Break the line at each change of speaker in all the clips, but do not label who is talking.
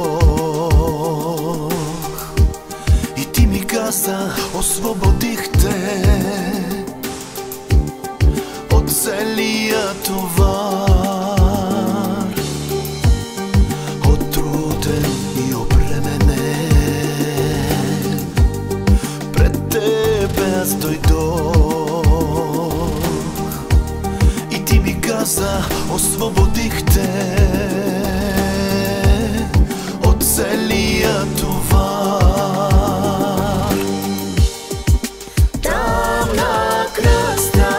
и ти ми каза: освободихте от целия товар, от труден и обременен. Пред тебе аз дойдох и ти ми каза: освободихте от целия товар. Там на кръста,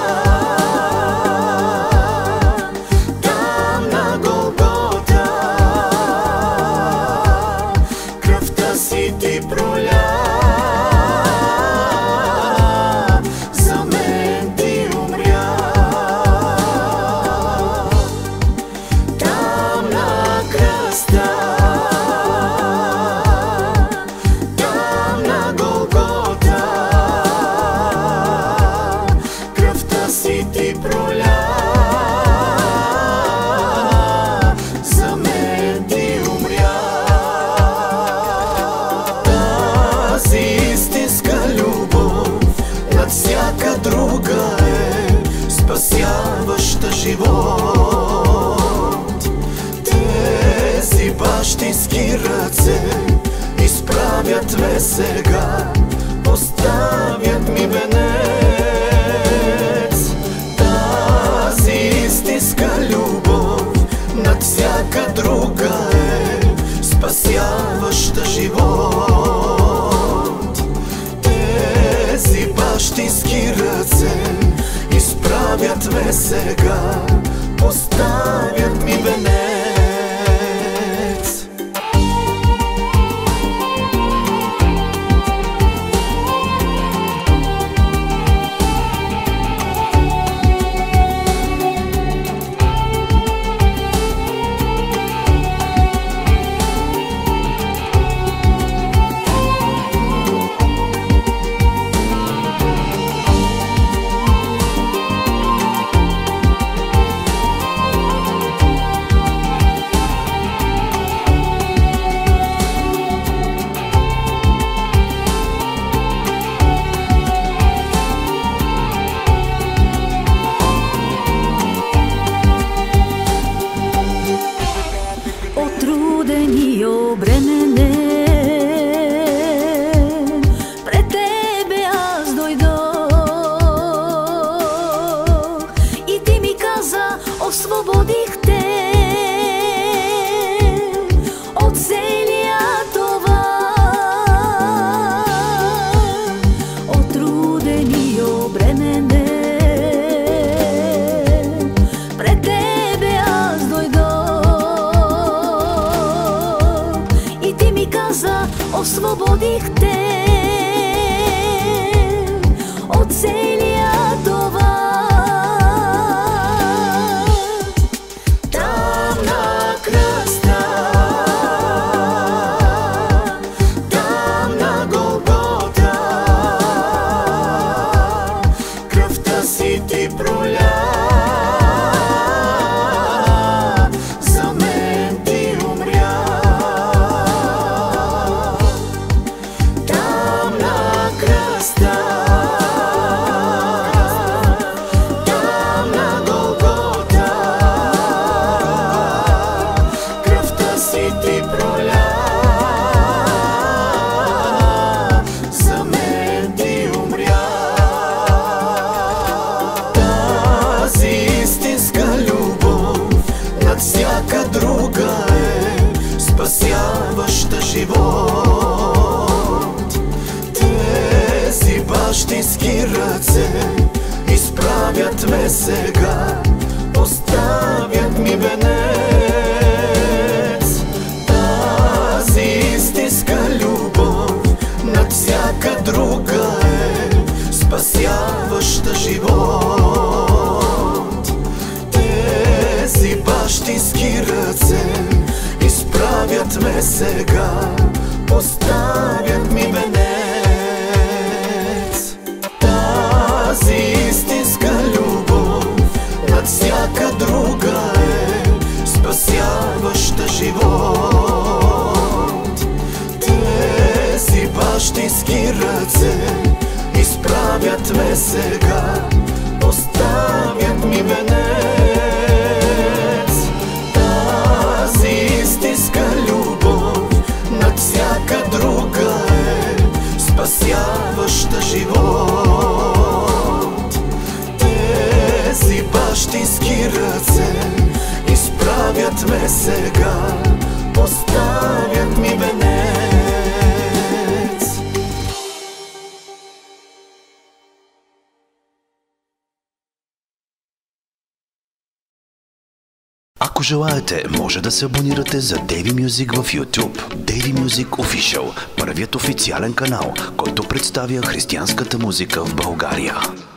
там на Голгота, кръвта си ти проля, за мен ти умря. Там на кръста, ти проля, за мен ти умря. Тази истинска любов над всяка друга е спасяваща живот. Тези бащински ръце изправят ме сега, поставят ми венец. Над всяка друга е спасяваща живот. Тези бащински ръце изправят ме сега, поставят ми венец.
Труден и обременен, пред тебе аз дойдох и ти ми каза: освободихте от целия товар. От труден и обременен, пред тебе аз дойдох и ти ми каза: освободихте от целия товар.
Там на кръста, там на Голгота, кръвта си ти проля, за мен ти умря. Там на кръста, там на Голгота, кръвта си ти проля, за мен ти умря. Тази истинска любов над всяка друга е спасяваща живот. Тези бащински ръце изправят ме сега, поставят ми венец. Тази истинска любов над всяка друга е спасяваща живот. Тези бащински ръце изправят ме сега, поставят ми венец. Тази истинска любов над всяка друга е спасяваща живот. бащински ръце изправят ме сега, поставят ми венец. Тази истинска любов над всяка друга е спасяваща живот. Тези бащински ръце изправят ме сега, поставят ми венец.
Ако желаете, може да се абонирате за Davy Music в YouTube. Davy Music Official, първият официален канал, който представя християнската музика в България.